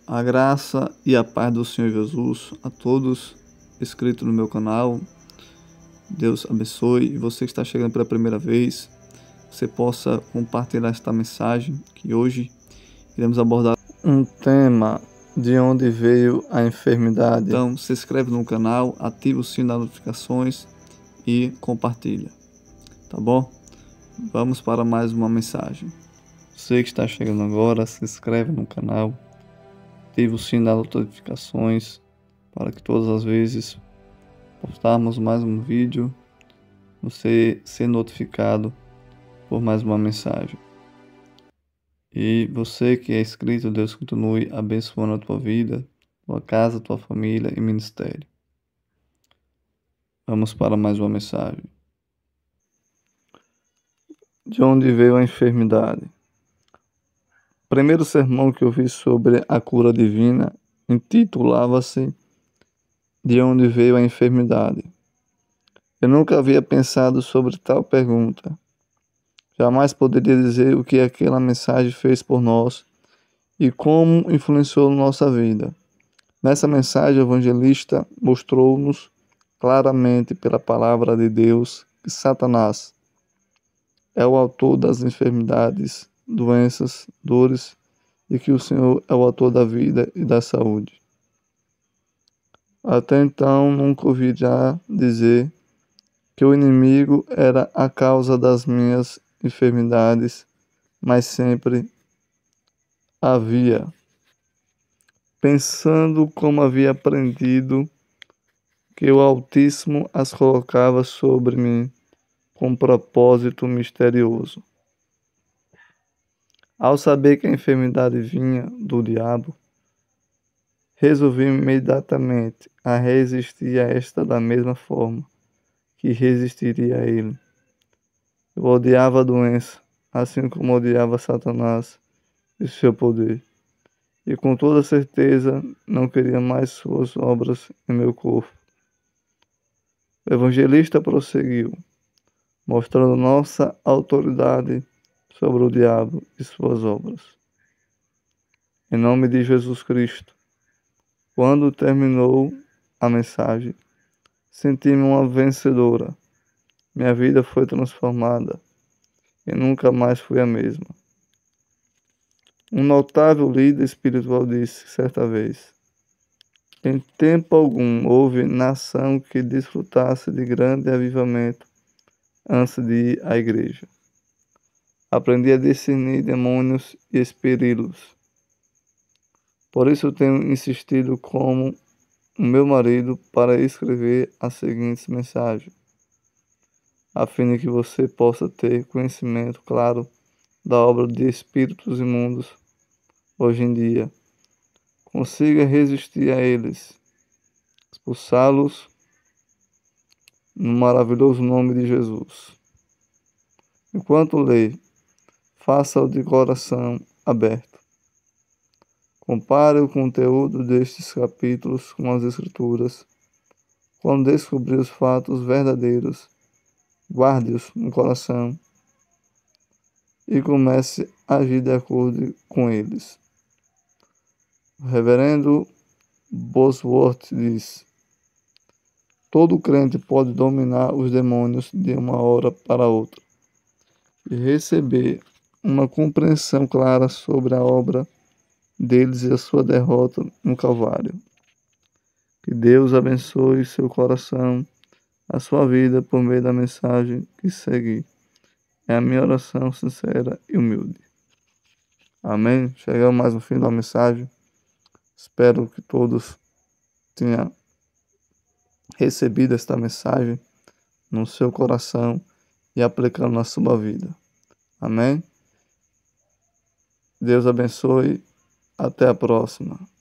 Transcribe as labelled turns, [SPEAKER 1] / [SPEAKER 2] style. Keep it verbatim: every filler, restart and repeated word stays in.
[SPEAKER 1] A graça e a paz do Senhor Jesus a todos inscritos no meu canal. Deus abençoe. E você que está chegando pela primeira vez, você possa compartilhar esta mensagem, que hoje iremos abordar um tema de onde veio a enfermidade. Então se inscreve no canal, ativa o sino das notificações e compartilha, tá bom? Vamos para mais uma mensagem. Você que está chegando agora, se inscreve no canal, ative o sino das notificações para que todas as vezes postarmos mais um vídeo, você ser notificado por mais uma mensagem. E você que é inscrito, Deus continue abençoando a tua vida, tua casa, tua família e ministério. Vamos para mais uma mensagem. De onde veio a enfermidade? O primeiro sermão que eu vi sobre a cura divina intitulava-se De onde veio a enfermidade? Eu nunca havia pensado sobre tal pergunta. Jamais poderia dizer o que aquela mensagem fez por nós e como influenciou nossa vida. Nessa mensagem, o evangelista mostrou-nos claramente pela palavra de Deus que Satanás é o autor das enfermidades, doenças, dores e que o Senhor é o autor da vida e da saúde. Até então, nunca ouvi já dizer que o inimigo era a causa das minhas enfermidades, mas sempre havia, pensando como havia aprendido que o Altíssimo as colocava sobre mim com propósito misterioso. Ao saber que a enfermidade vinha do diabo, resolvi imediatamente a resistir a esta da mesma forma que resistiria a ele. Eu odiava a doença, assim como odiava Satanás e seu poder, e com toda certeza não queria mais suas obras em meu corpo. O evangelista prosseguiu, mostrando nossa autoridade sobre o diabo e suas obras. Em nome de Jesus Cristo, quando terminou a mensagem, senti-me uma vencedora. Minha vida foi transformada e nunca mais fui a mesma. Um notável líder espiritual disse certa vez: em tempo algum houve nação que desfrutasse de grande avivamento antes de ir à igreja. Aprendi a discernir demônios e expeli-los. Por isso tenho insistido como o meu marido para escrever as seguintes mensagens, a fim de que você possa ter conhecimento claro da obra de espíritos imundos hoje em dia, consiga resistir a eles, expulsá-los no maravilhoso nome de Jesus. Enquanto lê, faça-o de coração aberto. Compare o conteúdo destes capítulos com as Escrituras. Quando descobrir os fatos verdadeiros, guarde-os no coração e comece a agir de acordo com eles. O reverendo Bosworth diz: todo crente pode dominar os demônios de uma hora para outra e receber uma compreensão clara sobre a obra deles e a sua derrota no Calvário. Que Deus abençoe seu coração, a sua vida por meio da mensagem que segue. É a minha oração sincera e humilde. Amém? Chegamos mais no fim da mensagem. Espero que todos tenham recebido esta mensagem no seu coração e aplicando na sua vida. Amém? Deus abençoe. Até a próxima.